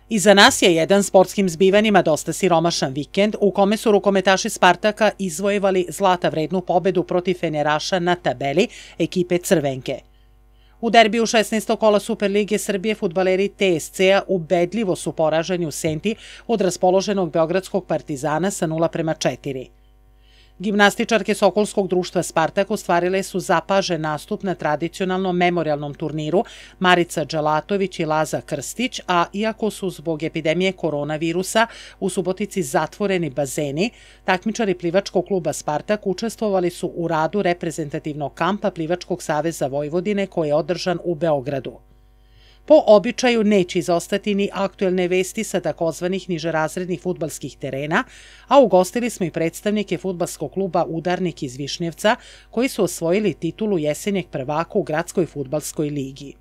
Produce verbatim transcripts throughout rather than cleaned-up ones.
Iza nas je jedan sportskim zbivanjima dosta siromašan vikend u kome su rukometaši Spartaka izvojevali zlata vrednu pobedu protiv Feneraša na tabeli ekipe Crvenke. U derbiju šesnaestog kola Superlige Srbije fudbaleri T S C-a ubedljivo su poraženi u Senti od raspoloženog beogradskog Partizana sa nula prema četiri. Gimnastičarke Sokolskog društva Spartak ostvarile su zapažen nastup na tradicionalnom memorijalnom turniru Marica Đalatović i Laza Krstić, a iako su zbog epidemije koronavirusa u Subotici zatvoreni bazeni, takmičari plivačkog kluba Spartak učestvovali su u radu reprezentativnog kampa Plivačkog saveza Vojvodine koji je održan u Beogradu. Po običaju neće izostati ni aktuelne vesti sa takozvanih nižerazrednih fudbalskih terena, a ugostili smo i predstavnike fudbalskog kluba Udarnik iz Višnjevca, koji su osvojili titulu jesenjeg prvaka u gradskoj fudbalskoj ligi.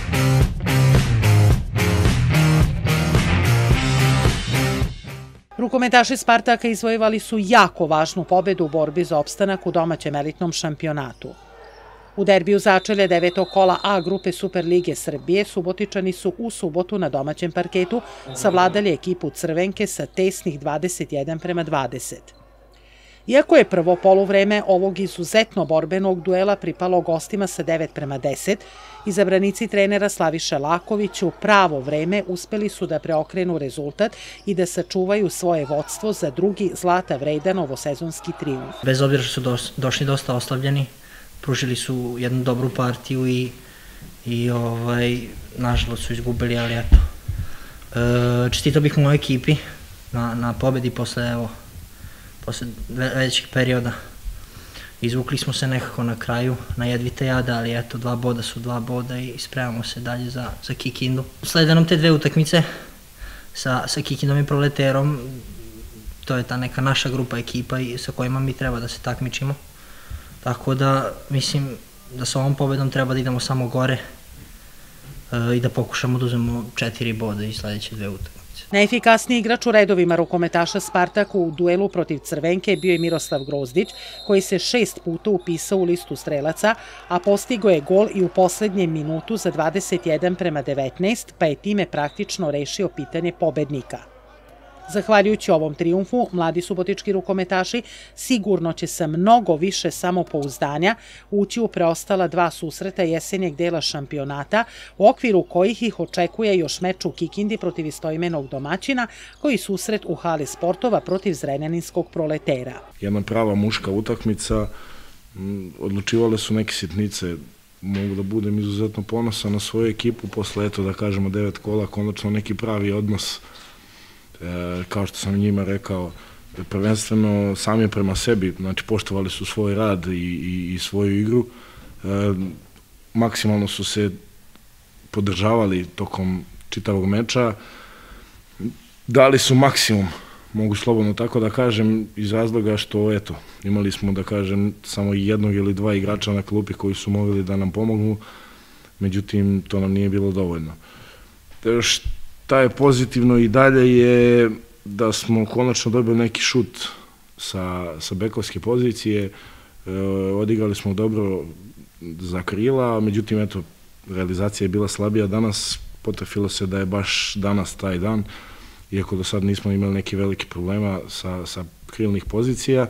Rukometaši Spartaka izvojevali su jako važnu pobedu u borbi za opstanak u domaćem elitnom šampionatu. U derbiju začelja devetog kola A grupe Superlige Srbije Subotičani su u subotu na domaćem parketu savladali ekipu Crvenke sa tesnih dvadeset jedan prema dvadeset. Iako je prvo poluvreme ovog izuzetno borbenog duela pripalo gostima sa devet prema deset, izabranici trenera Slaviše Laković u pravo vreme uspeli su da preokrenu rezultat i da sačuvaju svoje vodstvo za drugi zlata vredan ovosezonski trijumf. Bez obzira što su došli dosta oslabljeni, pružili su jednu dobru partiju i, i ovaj, nažalost su izgubili, ali eto. E, čestitao bih mojoj ekipi na, na pobedi posle, evo, posle većeg perioda. Izvukli smo se nekako na kraju, na jedvite jada, ali eto, dva boda su dva boda i spremamo se dalje za, za Kikindu. Slede nam te dve utakmice sa, sa Kikindom i Proleterom, to je ta neka naša grupa ekipa i sa kojima mi treba da se takmičimo. Tako da, mislim da sa ovom pobedom treba da idemo samo gore e, i da pokušamo da uzmemo četiri boda iz sledeće dve utakmice. Najefikasniji igrač u redovima rukometaša Spartaka u duelu protiv Crvenke bio je Miroslav Grozdić, koji se šest puta upisao u listu strelaca, a postigao je gol i u poslednjem minutu za dvadeset jedan prema devetnaest, pa je time praktično rešio pitanje pobednika. Zahvaljujući ovom trijumfu, mladi subotički rukometaši sigurno će sa mnogo više samopouzdanja ući u preostala dva susreta jesenjeg dela šampionata, u okviru kojih ih očekuje još meč u Kikindi protiv istoimenog domaćina, koji susret u hali sportova protiv Zrenjaninskog Proletera. Jedna prava muška utakmica, odlučivale su neke sitnice, mogu da budem izuzetno ponosan na svoju ekipu, posle eto da kažemo devet kola, konačno neki pravi odnos. E, kao što sam njima rekao, prvenstveno sami prema sebi, znači poštovali su svoj rad i, i, i svoju igru, e, maksimalno su se podržavali tokom čitavog meča, dali su maksimum, mogu slobodno tako da kažem, iz razloga što, eto, imali smo, da kažem, samo jednog ili dva igrača na klupi koji su mogli da nam pomognu, međutim, to nam nije bilo dovoljno. Šta je pozitivno i dalje je da smo konačno dobili neki šut sa, sa bekovske pozicije, e, odigrali smo dobro za krila, međutim, eto, realizacija je bila slabija danas, potrefilo se da je baš danas taj dan, iako do sad nismo imali neki veliki problema sa, sa krilnih pozicija.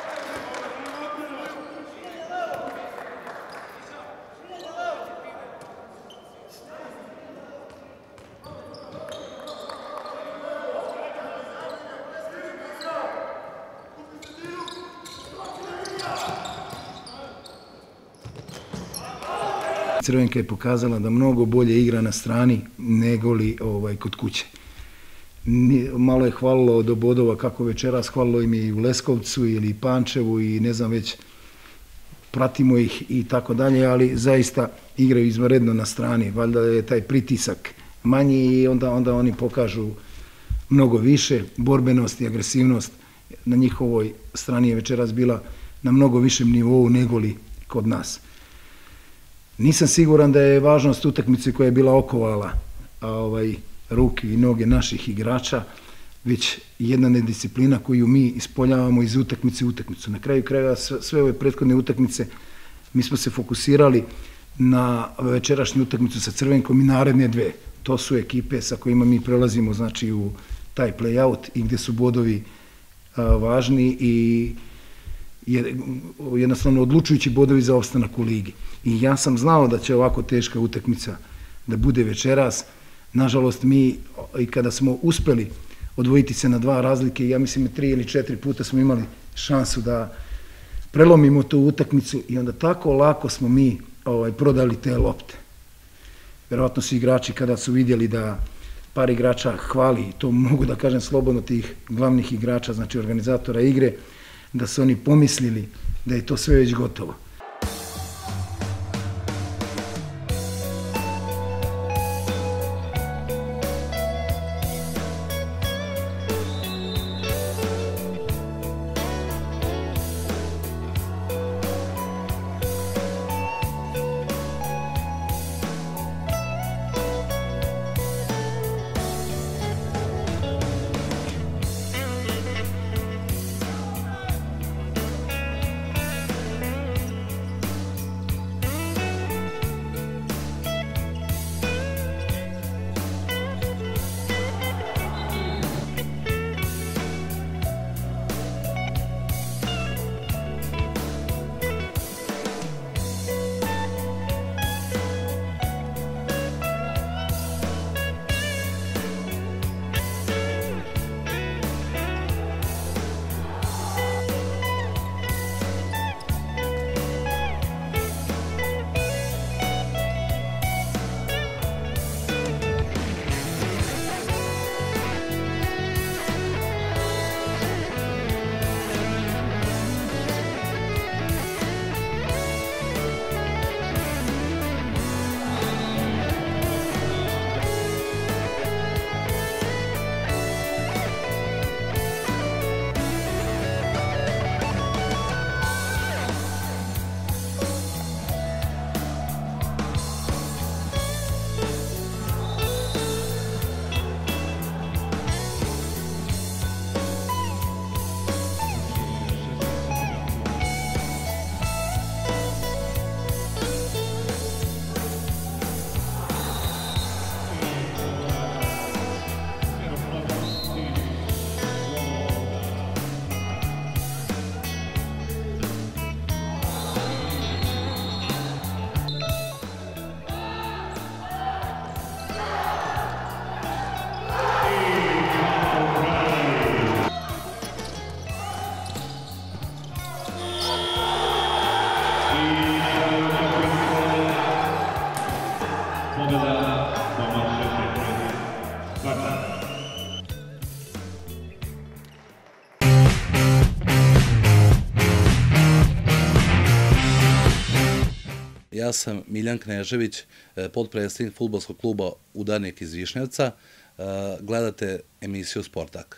Crvenka je pokazala da mnogo bolje igra na strani nego li ovaj, kod kuće. Malo je hvalilo do bodova kako večeras, hvalilo im i u Leskovcu ili Pančevu i ne znam već, pratimo ih i tako dalje, ali zaista igraju izvanredno na strani. Valjda je taj pritisak manji i onda, onda oni pokažu mnogo više. Borbenost i agresivnost na njihovoj strani je večeras bila na mnogo višem nivou nego li kod nas. Nisam siguran da je važnost utakmice koja je bila okovala ovaj, ruke i noge naših igrača, već jedna nedisciplina koju mi ispoljavamo iz utakmice u utakmicu. Na kraju krajeva sve ove prethodne utakmice mi smo se fokusirali na večerašnju utakmicu sa Crvenkom i naredne dve. to su ekipe sa kojima mi prelazimo znači u taj play-out i gde su bodovi važni i jednostavno odlučujući bodovi za opstanak u ligi. I ja sam znao da će ovako teška utakmica da bude večeras. Nažalost, mi i kada smo uspeli odvojiti se na dva razlike, ja mislim tri ili četiri puta smo imali šansu da prelomimo tu utakmicu i onda tako lako smo mi ovaj, prodali te lopte. Verovatno su igrači kada su vidjeli da par igrača hvali, to mogu da kažem slobodno tih glavnih igrača, znači organizatora igre, da su oni pomislili da je to sve već gotovo. Ja sam Miljan Knežević, potpredsjednik fudbalskog kluba Udarnik iz Višnjevca. Gledate emisiju Sportak.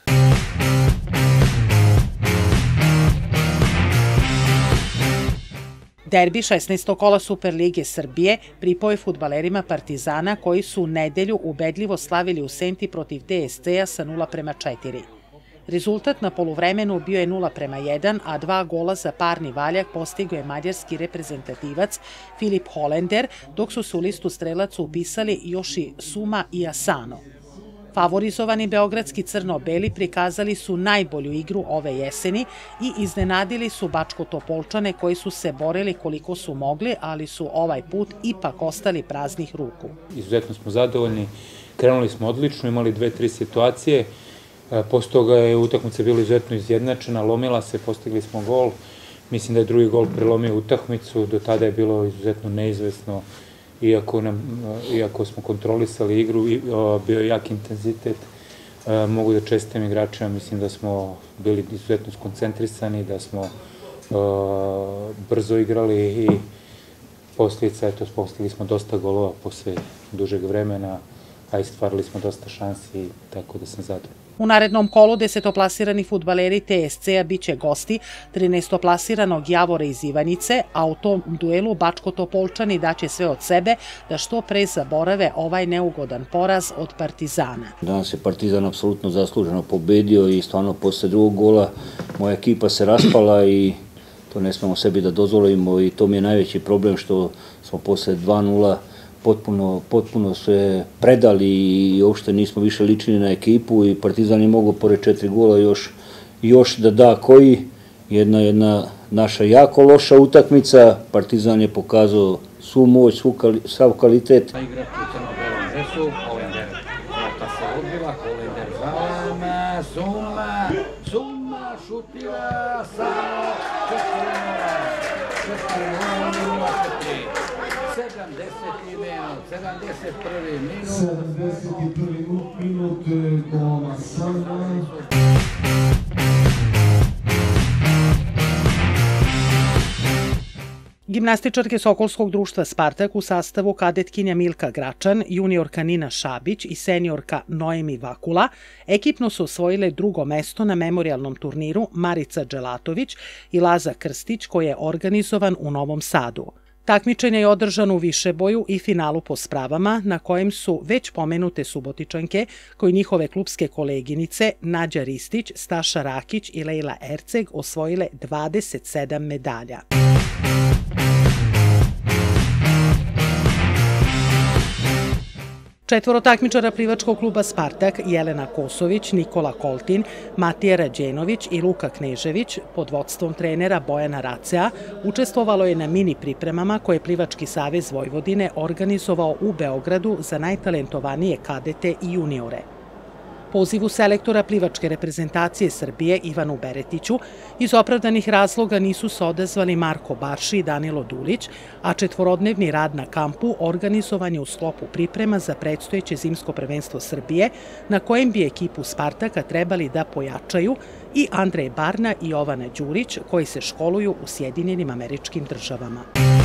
Derbi šesnaestog kola Superlige Srbije pripao je fudbalerima Partizana koji su u nedelju ubedljivo slavili u Senti protiv T S C-a sa nula prema četiri. Rezultat na poluvremenu bio je nula prema jedan, a dva gola za parni valjak postigao je mađarski reprezentativac Filip Holender, dok su se u listu strelaca upisali Joši Suma i Asano. Favorizovani beogradski crno-beli prikazali su najbolju igru ove jeseni i iznenadili su Bačko-Topolčane koji su se borili koliko su mogli, ali su ovaj put ipak ostali praznih ruku. Izuzetno smo zadovoljni, krenuli smo odlično, imali dve, tri situacije, posle toga je utakmica bila izuzetno izjednačena, lomila se, postigli smo gol, mislim da je drugi gol prelomio utakmicu, do tada je bilo izuzetno neizvesno. Iako, nam, iako smo kontrolisali igru, bio je jak intenzitet, mogu da čestitam igračima, mislim da smo bili izuzetno skoncentrisani, da smo uh, brzo igrali i posljedica, eto, postigli smo dosta golova posle dužeg vremena, a i stvarili smo dosta šansi, tako da sam zadovoljan. U narednom kolu desetoplasirani fudbaleri T S C-a biće gosti trinaestoplasiranog Javora iz Ivanjice, a u tom duelu Bačko-Topolčani daće sve od sebe da što pre zaborave ovaj neugodan poraz od Partizana. Danas je Partizan apsolutno zasluženo pobedio i stvarno posle drugog gola moja ekipa se raspala i to ne smemo sebi da dozvolimo i to mi je najveći problem što smo posle dva nula potpuno, potpuno sve predali i uopšte nismo više ličili na ekipu i Partizan je mogao pored četiri gola još, još da da koji. Jedna, jedna naša jako loša utakmica, Partizan je pokazao svu moć, svu kvali, sav kvalitet. Igrač u crno-belom dresu, Holender, lopta se odbila, Holender Zalema, Zuma, Zuma šutira, samo četiri nula, četiri nula, sedamdeseti minut, sedamdeset prvi minut. sedamdeset prvi minut, gol Salma. Gimnastičarke Sokolskog društva Spartak u sastavu kadetkinja Milka Gračan, juniorka Nina Šabić i seniorka Noemi Vakula ekipno su osvojile drugo mesto na memorijalnom turniru Marica Dželatović i Laza Krstić koji je organizovan u Novom Sadu. Takmičenje je održano u višeboju i finalu po spravama na kojem su već pomenute Subotičanke koji njihove klubske koleginice Nađa Ristić, Staša Rakić i Lejla Erceg osvojile dvadeset sedam medalja. Četvoro takmičara plivačkog kluba Spartak, Jelena Kosović, Nikola Koltin, Matija Rađenović i Luka Knežević, pod vodstvom trenera Bojana Racea, učestvovalo je na mini pripremama koje je Plivački savez Vojvodine organizovao u Beogradu za najtalentovanije kadete i juniore. Pozivu selektora plivačke reprezentacije Srbije Ivanu Beretiću iz opravdanih razloga nisu se odazvali Marko Barši i Danilo Dulić, a četvorodnevni rad na kampu organizovan je u sklopu priprema za predstojeće zimsko prvenstvo Srbije, na kojem bi ekipu Spartaka trebali da pojačaju i Andrej Barna i Jovana Đurić, koji se školuju u Sjedinjenim Američkim Državama.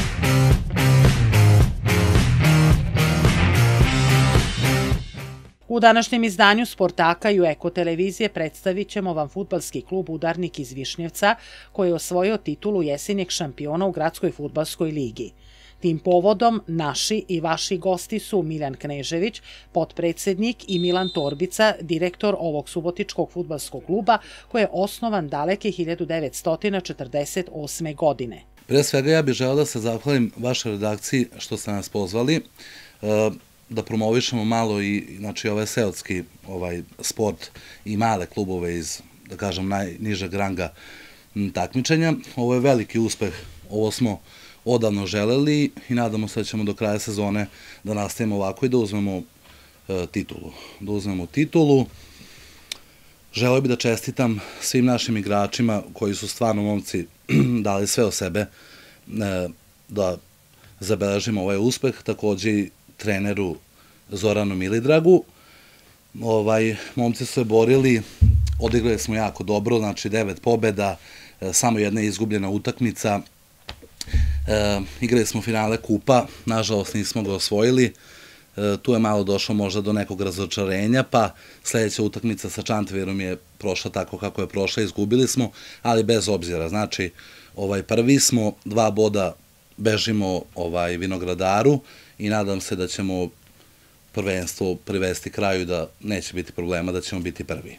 U današnjem izdanju Sportaka i u Eko televizije predstavit ćemo vam fudbalski klub Udarnik iz Višnjevca koji je osvojio titulu jesenjeg šampiona u Gradskoj fudbalskoj ligi. Tim povodom naši i vaši gosti su Miljan Knežević, potpredsednik, i Milan Torbica, direktor ovog subotičkog fudbalskog kluba koji je osnovan daleke hiljadu devetsto četrdeset osme. godine. Pre svega ja bih želeo da se zahvalim vašoj redakciji što ste nas pozvali, da promovišemo malo i znači ovaj seotski ovaj sport i male klubove iz, da kažem, najnižeg ranga takmičenja. Ovo je veliki uspeh, ovo smo odavno želeli i nadamo se da ćemo do kraja sezone da nastavimo ovako i da uzmemo titulu. Da uzmemo titulu. Želeo bih da čestitam svim našim igračima koji su stvarno momci dali sve o sebe da zabeležimo ovaj uspeh, takođe i treneru Zoranu Milidragu. Ovaj, momci su se borili, odigrali smo jako dobro, znači devet pobjeda, samo jedna izgubljena utakmica. E, igrali smo finale kupa, nažalost nismo ga osvojili, e, tu je malo došlo možda do nekog razočarenja, pa sledeća utakmica sa Čantvirom je prošla tako kako je prošla, izgubili smo, ali bez obzira, znači ovaj, prvi smo, dva boda bežimo ovaj, Vinogradaru i nadam se da ćemo prvenstvo privesti kraju, da neće biti problema, da ćemo biti prvi.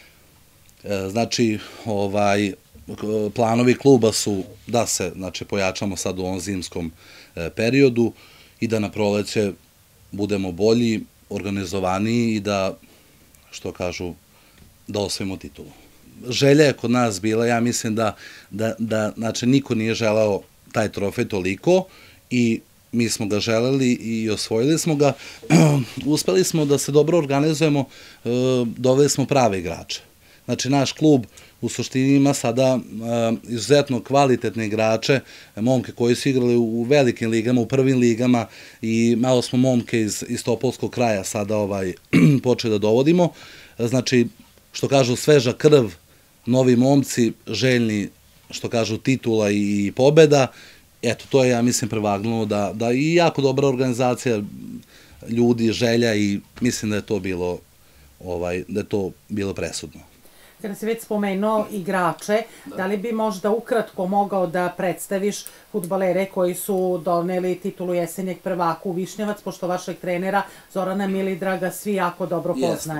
E, znači, ovaj, planovi kluba su da se znači, pojačamo sad u ovom zimskom e, periodu i da na proleće budemo bolji, organizovaniji i da, što kažu, da osvojimo titulu. Želja je kod nas bila, ja mislim da, da, da znači, niko nije želeo taj trofej toliko i mi smo ga želeli i osvojili smo ga. Uspeli smo da se dobro organizujemo, doveli smo prave igrače. Znači, naš klub u suštini ima sada izuzetno kvalitetne igrače, momke koji su igrali u velikim ligama, u prvim ligama i malo smo momke iz, iz Topolskog kraja sada ovaj, počeli da dovodimo. Znači, što kažu, sveža krv, novi momci, željni, što kažu, titula i pobjeda. Eto, to je, ja mislim, prevagnulo da, da i jako dobra organizacija ljudi, želja i mislim da je to bilo, ovaj, da je to bilo presudno. Kada si već spomenuo igrače, da li bi možda ukratko mogao da predstaviš fudbalere koji su doneli titulu jesenjeg prvaka u Višnjevac, pošto vašeg trenera Zorana Milidraga svi jako dobro poznaju?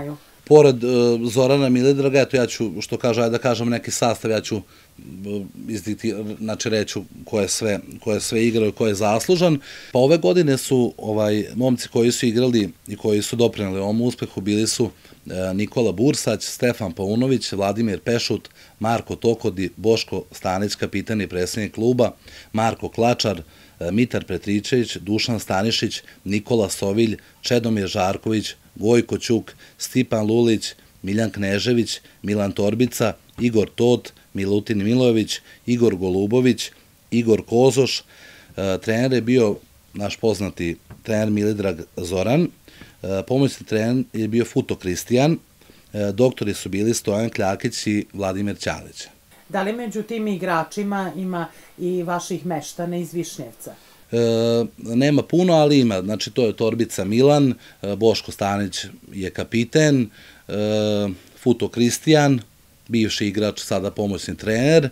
pored Zorana Milidraga, eto ja ću, što kaže, ajde da kažem neki sastav, ja ću izditi, znači reću ko je sve, ko je sve igrao i ko je zaslužan. Pa ove godine su ovaj momci koji su igrali i koji su doprineli ovom uspehu bili su Nikola Bursać, Stefan Paunović, Vladimir Pešut, Marko Tokodi, Boško Stanić, kapitan i predsjednik kluba, Marko Klačar, Mitar Petričević, Dušan Stanišić, Nikola Sovilj, Čedomir Žarković, Gojko Ćuk, Stipan Lulić, Miljan Knežević, Milan Torbica, Igor Tot, Milutin Milojević, Igor Golubović, Igor Kozoš. Trener je bio naš poznati trener Milidrag Zoran, pomoćni trener je bio Futo Kristijan, doktori su bili Stojan Kljakić i Vladimir Ćalić. Da li među tim igračima ima i vaših meštana iz Višnjevca? Nema puno, ali ima. Znači, to je Torbica Milan, Boško Stanić je kapiten, Futo Kristijan, bivši igrač, sada pomoćni trener,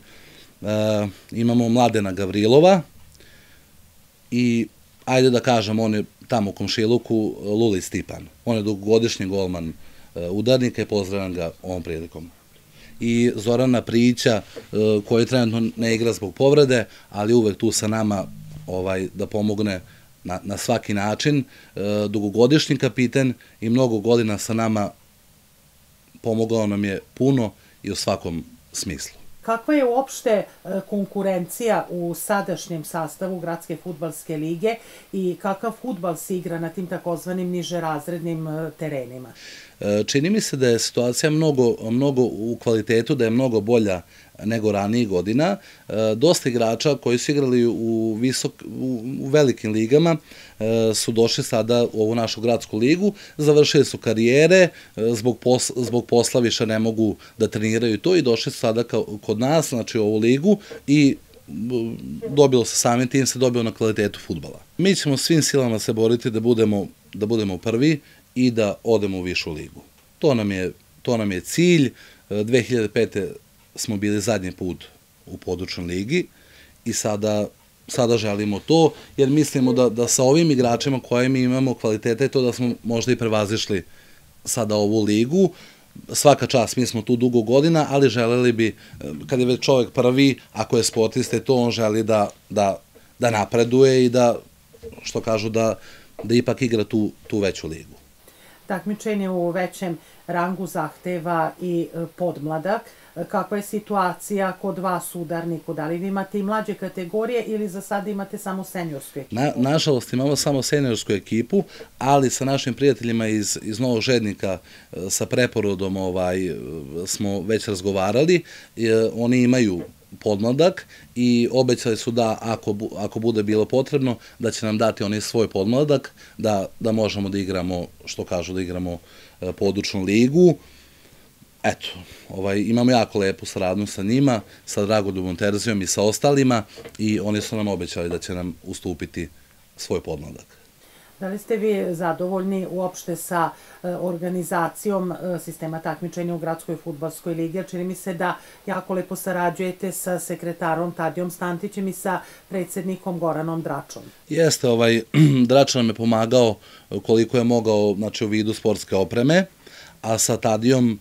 imamo Mladena Gavrilova i, ajde da kažem, on je tamo u komšiluku, Luli Stipan. On je dugogodišnji golman udarnika i pozdravljam ga ovom prilikom. I Zorana Prijića, koji trenutno ne igra zbog povrede, ali uvek tu sa nama da pomogne na svaki način. Dugogodišnji kapiten i mnogo godina sa nama pomogao nam je puno i u svakom smislu. Kakva je uopšte konkurencija u sadašnjem sastavu Gradske fudbalske lige i kakav fudbal se igra na tim takozvanim nižerazrednim terenima? Čini mi se da je situacija mnogo u kvalitetu, da je mnogo bolja nego ranijih godina. Dosta igrača koji su igrali u velikim ligama su došli sada u ovu našu gradsku ligu, završili su karijere, zbog posla više ne mogu da treniraju to i došli su sada kod nas, znači u ovu ligu i dobilo se samim tim, se dobilo na kvalitetu fudbala. Mi ćemo svim silama se boriti da budemo prvi i da odemo u višu ligu. To nam je cilj. dve hiljade pete smo bili zadnji put u područnoj ligi i sada želimo to, jer mislimo da sa ovim igračima koje mi imamo kvalitete, to da smo možda i prevazišli sada ovu ligu. Svaka čast, mi smo tu dugo godina, ali želeli bi, kad je već čovjek prvi, ako je sportista, to on želi da napreduje i da, što kažu, da ipak igra tu veću ligu. Takmičenje u većem rangu zahteva i podmladak. Kakva je situacija kod vas u udarniku? Da li vi imate i mlađe kategorije ili za sada imate samo seniorsku ekipu? Nažalost, imamo samo seniorsku ekipu, ali sa našim prijateljima iz Novog Žednika sa preporodom smo već razgovarali. Oni imaju podmladak i obećali su da ako bude bilo potrebno da će nam dati oni svoj podmladak, da možemo da igramo, što kažu, da igramo područnu ligu. Eto, imamo jako lepu saradnju sa njima, sa Dragoljubom Terzijom i sa ostalima i oni su nam obećali da će nam ustupiti svoj podmladak. Da li ste vi zadovoljni uopšte sa organizacijom sistema takmičenja u Gradskoj fudbalskoj ligi? Čini mi se da jako lepo sarađujete sa sekretarom Tadijom Stantićem i sa predsjednikom Goranom Dračom. Jeste, Drača nam je pomagao koliko je mogao, znači u vidu sportske opreme, a sa Tadijom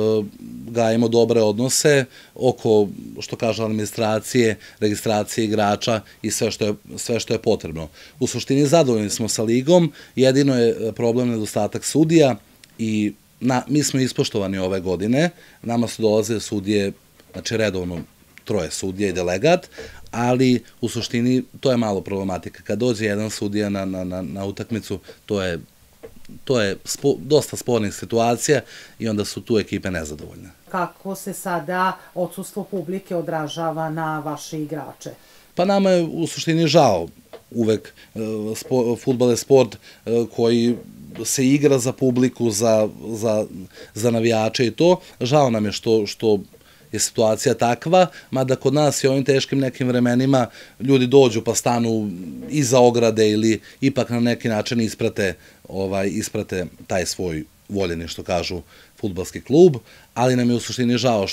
gajimo dobre odnose oko, što kaže, administracije, registracije igrača i sve što je potrebno. U suštini zadovoljni smo sa ligom, jedino je problem nedostatak sudija i mi smo ispoštovani ove godine, nama su dolazile sudije, znači redovno troje sudija i delegat, ali u suštini to je malo problematika. Kad dođe jedan sudija na utakmicu, to je To je dosta spornih situacija i onda su tu ekipe nezadovoljne. Kako se sada odsustvo publike odražava na vaše igrače? Pa nama je u suštini žao. Uvek fudbal je sport koji se igra za publiku, za navijače i to. Žao nam je što je situacija takva, mada kod nas i ovim teškim nekim vremenima ljudi dođu pa stanu iza ograde ili ipak na neki način isprate taj svoj voljeni, što kažu, fudbalski klub, ali nam je u suštini žao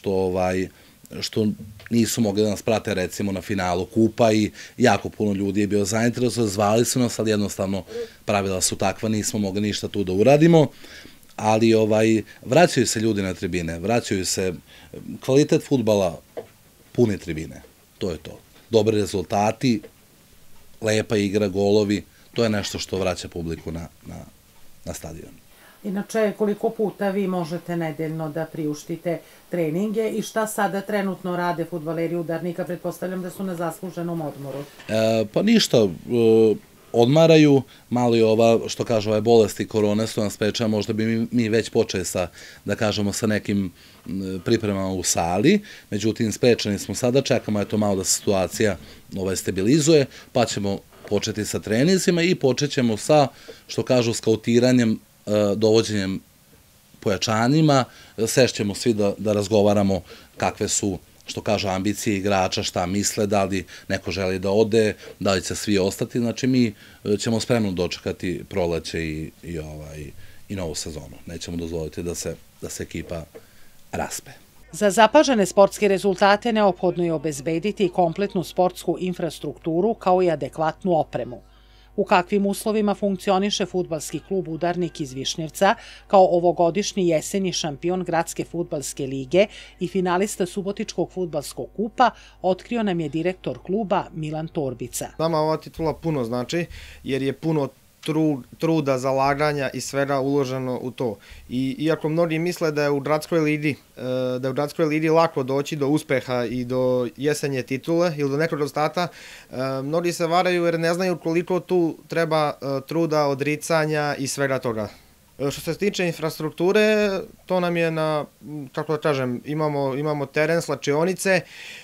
što nisu mogli da nas prate recimo na finalu kupa i jako puno ljudi je bio zainteresovan, zvali su nas, ali jednostavno pravila su takva, nismo mogli ništa tu da uradimo, ali ovaj, vraćaju se ljudi na tribine, vraćaju se kvalitet fudbala, pune tribine, to je to. Dobri rezultati, lepa igra, golovi, to je nešto što vraća publiku na, na, na stadion. Inače, koliko puta vi možete nedeljno da priuštite treninge i šta sada trenutno rade fudbaleri Udarnika? Pretpostavljam da su na zasluženom odmoru. E, pa ništa, e, odmaraju, malo i ova, što kaže, ove bolesti korone su nas sprečava, možda bi mi, mi već počeli sa, da kažemo, sa nekim pripremama u sali, međutim, sprečeni smo sada, čekamo eto malo da se situacija ovaj, stabilizuje, pa ćemo početi sa treninzima i počet ćemo sa, što kažu, skautiranjem, dovođenjem pojačanjima, sešćemo svi da, da razgovaramo kakve su, što kažu, ambicije igrača, šta misle, da li neko želi da ode, da li će svi ostati, znači mi ćemo spremno dočekati proleće i, i, ovaj, i novu sezonu. Nećemo dozvoliti da se, da se ekipa raspe. Za zapažene sportske rezultate neophodno je obezbediti kompletnu sportsku infrastrukturu kao i adekvatnu opremu. U kakvim uslovima funkcioniše fudbalski klub Udarnik iz Višnjevca kao ovogodišnji jesenji šampion Gradske fudbalske lige i finalista Subotičkog fudbalskog kupa, otkrio nam je direktor kluba Milan Torbica. Nama ova titula puno znači jer je puno truda, zalaganja i svega uloženo u to. I iako mnogi misle da je u gradskoj ligi, da je u gradskoj ligi lako doći do uspeha i do jesenje titule ili do nekog rezultata, mnogi se varaju jer ne znaju koliko tu treba truda, odricanja i svega toga. Što se tiče infrastrukture, to nam je na, kako da kažem, imamo, imamo teren, slačionice,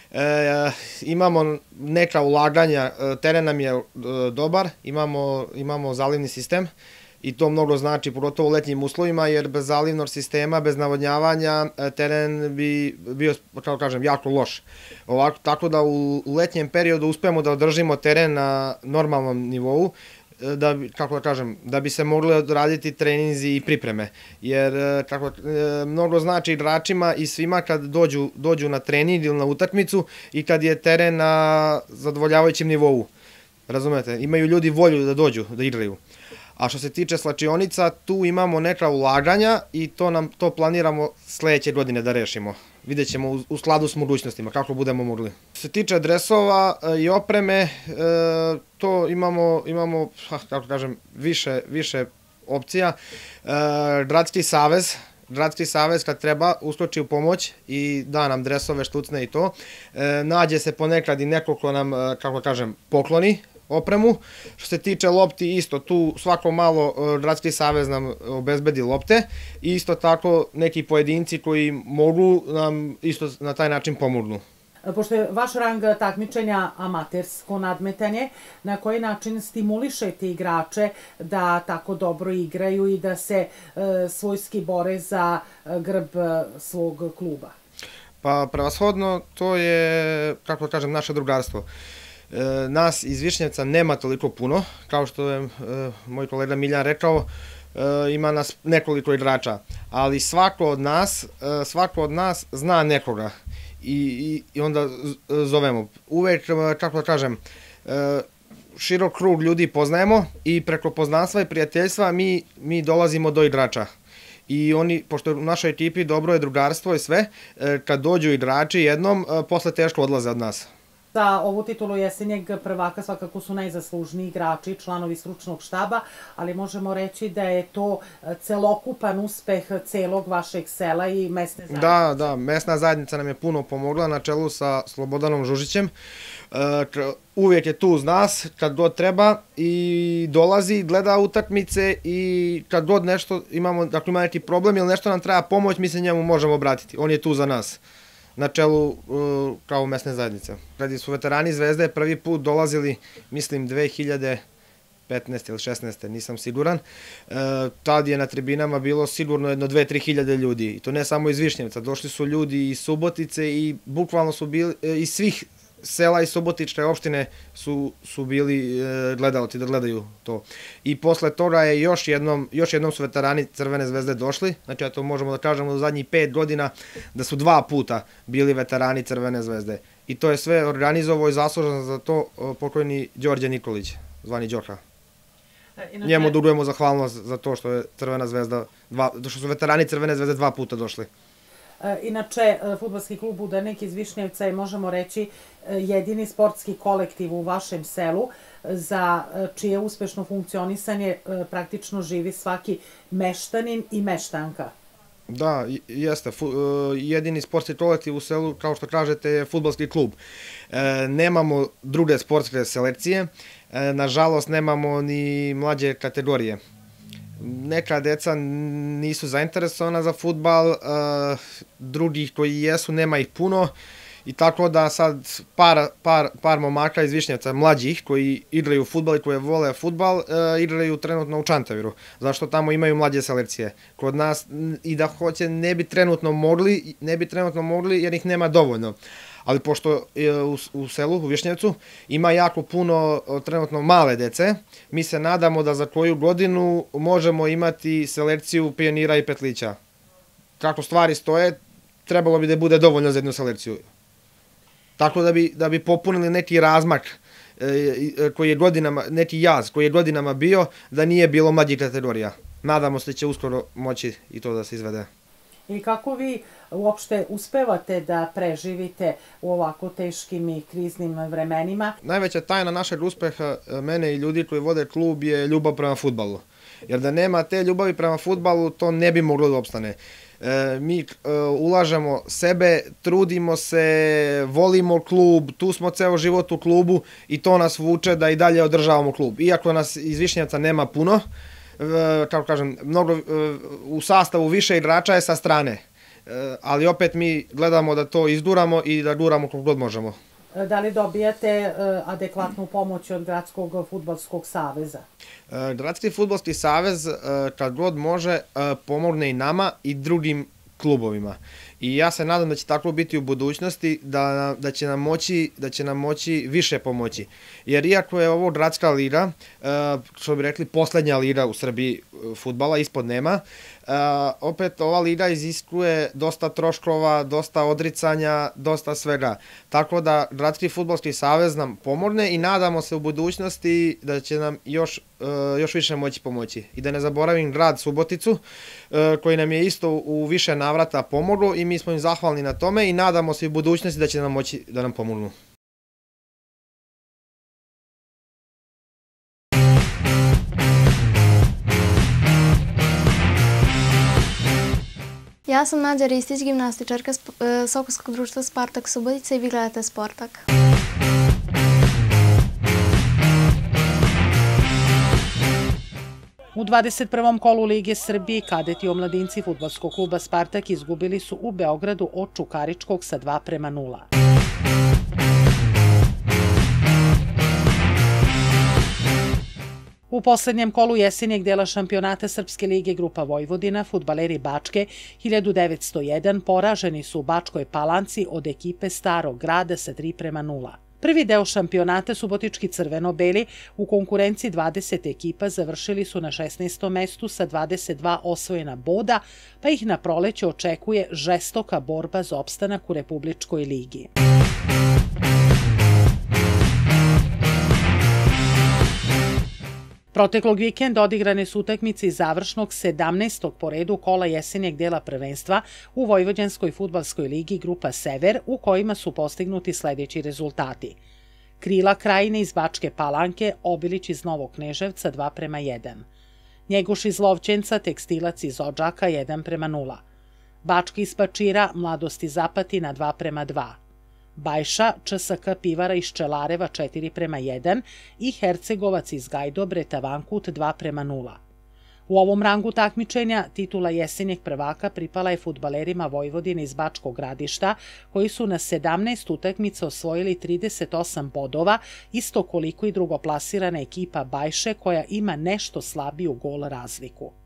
e, imamo neka ulaganja, teren nam je e, dobar, imamo, imamo zalivni sistem i to mnogo znači, pogotovo u letnjim uslovima, jer bez zalivnog sistema, bez navodnjavanja, teren bi bio, kako kažem, jako loš. Ovako, tako da u, u letnjem periodu uspemo da održimo teren na normalnom nivou, da bi, kako da kažem, da bi se mogli odraditi treninzi i pripreme. Jer kako, mnogo znači igračima i svima kad dođu, dođu na trening ili na utakmicu i kad je teren na zadovoljavajućem nivou. Razumete? Imaju ljudi volju da dođu, da igraju. A što se tiče slačionica, tu imamo neka ulaganja i to nam to planiramo sledeće godine da rešimo. Vidjet ćemo u, u skladu s mogućnostima, kako budemo mogli. Što se tiče dresova i opreme, e, to imamo, imamo kako kažem, više, više opcija. E, Gradski savez, Gradski savez kad treba uskoči u pomoć i da nam dresove, štucne i to. E, nađe se ponekad i neko ko nam, kako kažem, pokloni opremu. Što se tiče lopti, isto tu svako malo Gradski savez nam obezbedi lopte i isto tako neki pojedinci koji mogu nam isto na taj način pomognu. Pošto je vaš rang takmičenja amatersko nadmetanje, na koji način stimulišete igrače da tako dobro igraju i da se e, svojski bore za grb svog kluba? Pa prevashodno to je, kako da kažem, naše drugarstvo. E, nas iz Višnjevca nema toliko puno, kao što je e, moj kolega Miljan rekao, e, ima nas nekoliko igrača, ali svako od nas, e, svako od nas zna nekoga i, i, i onda zovemo. Uvek, kako da kažem, e, širok krug ljudi poznajemo i preko poznanstva i prijateljstva mi, mi dolazimo do igrača. I oni, pošto u našoj ekipi dobro je drugarstvo i sve, e, kad dođu igrači jednom, e, posle teško odlaze od nas. Za ovu titulu jesenjeg prvaka svakako su najzaslužniji igrači, članovi stručnog štaba, ali možemo reći da je to celokupan uspeh celog vašeg sela i mesne zajednice. Da, da, mesna zajednica nam je puno pomogla na čelu sa Slobodanom Žužićem. Uvijek je tu uz nas kad god treba i dolazi, gleda utakmice i kad god nešto imamo, dakle ima neki problem ili nešto nam treba pomoć, mi se njemu možemo obratiti. On je tu za nas na čelu uh, kao mesne zajednice. Kada su veterani Zvezde prvi put dolazili, mislim, dve hiljade petnaeste ili šesnaeste, nisam siguran, uh, tad je na tribinama bilo sigurno jedno dve do tri hiljade ljudi. I to ne samo iz Višnjevca, došli su ljudi iz Subotice i bukvalno su bili, iz svih sela i Subotičke opštine su, su bili e, gledalci da gledaju to. I posle toga je još jednom, još jednom su veterani Crvene zvezde došli, znači ja to možemo da kažemo u zadnjih pet godina da su dva puta bili veterani Crvene zvezde. I to je sve organizovao i zaslužan za to pokojni Đorđe Nikolić, zvani Đoka. njemu dugujemo zahvalnost za to što je Crvena zvezda, dva, što su veterani Crvene zvezde dva puta došli. Inače, fudbalski klub Budanik iz Višnjevca je, možemo reći, jedini sportski kolektiv u vašem selu za čije uspešno funkcionisanje praktično živi svaki meštanin i meštanka. Da, jeste. Jedini sportski kolektiv u selu, kao što kažete, je fudbalski klub. Nemamo druge sportske selekcije, nažalost nemamo ni mlađe kategorije. Neka deca nisu zainteresovana za fudbal, drugih koji jesu, nema ih puno, i tako da sad par, par, par momaka iz Višnjevca, mlađih, koji igraju fudbal i koji vole fudbal, igraju trenutno u Čantaviru, zašto tamo imaju mlađe selekcije. Kod nas i da hoće ne bi trenutno mogli, ne bi trenutno mogli jer ih nema dovoljno. Ali pošto u, u selu, u Višnjevcu, ima jako puno trenutno male dece, mi se nadamo da za koju godinu možemo imati selekciju pionira i petlića. Kako stvari stoje, trebalo bi da bude dovoljno za jednu selekciju. Tako da bi, da bi popunili neki razmak e, koji je godinama, neki jaz koji je godinama bio, da nije bilo mlađih kategorija. Nadamo se da će uskoro moći i to da se izvede. I kako vi uopšte uspevate da preživite u ovako teškim i kriznim vremenima? Najveća tajna našeg uspeha, mene i ljudi koji vode klub, je ljubav prema fudbalu. Jer da nema te ljubavi prema fudbalu, to ne bi moglo da opstane. E, mi e, ulažemo sebe, trudimo se, volimo klub, tu smo ceo život u klubu i to nas vuče da i dalje održavamo klub. Iako nas iz Višnjevca nema puno, e, kako kažem, mnogo, e, u sastavu više igrača je sa strane. E, ali opet mi gledamo da to izduramo i da duramo koliko god možemo. Da li dobijate adekvatnu pomoć od Gradskog fudbalskog saveza? Gradski fudbalski savez, kad god može, pomogne i nama i drugim klubovima. I ja se nadam da će tako biti u budućnosti, da, da, će nam moći, da će nam moći više pomoći. Jer iako je ovo gradska liga, što bi rekli poslednja liga u Srbiji fudbala, ispod nema, opet ova liga iziskuje dosta troškova, dosta odricanja, dosta svega. Tako da Gradski fudbalski savez nam pomogne i nadamo se u budućnosti da će nam još, još više moći pomoći. I da ne zaboravim grad Suboticu, koji nam je isto u više navrata pomogao i mi smo im zahvalni na tome i nadamo se u budućnosti da će nam moći da nam pomognu. Ja sam Nađa Ristić, gimnastičarka Sokolskog društva Spartak Subotica i vi gledate Sportak. U dvadeset prvom kolu Lige Srbije kadeti omladinci fudbalskog kluba Spartak izgubili su u Beogradu od Čukaričkog sa dva prema nula. U poslednjem kolu jesenjeg dela šampionata Srpske lige Grupa Vojvodina fudbaleri Bačke hiljadu devetsto jedan poraženi su u Bačkoj Palanci od ekipe Starog grada sa tri prema nula. Prvi deo šampionata subotički crveno-beli u konkurenciji dvadeset ekipa završili su na šesnaestom mestu sa dvadeset dva osvojena boda, pa ih na proleće očekuje žestoka borba za opstanak u Republičkoj ligi. Proteklog vikenda odigrane su utakmice iz završnog sedamnaestog po redu kola jesenjeg dela prvenstva u Vojvođanskoj fudbalskoj ligi Grupa Sever, u kojima su postignuti sledeći rezultati. Krila Krajine iz Bačke Palanke, Obilić iz Novog Kneževca dva prema jedan. Njegoš iz Lovćenca, Tekstilac iz Odžaka jedan prema nula. Bačka iz Pačira, Mladost iz Apatina dva prema dva. Bajša, Č S K Pivara iz Čelareva četiri prema jedan i Hercegovac iz Gajdobre, Tavankut dva prema nula. U ovom rangu takmičenja titula jesenjeg prvaka pripala je fudbalerima Vojvodine iz Bačkog Gradišta, koji su na sedamnaest utakmica osvojili trideset osam bodova, isto koliko i drugoplasirana ekipa Bajše, koja ima nešto slabiju gol razliku.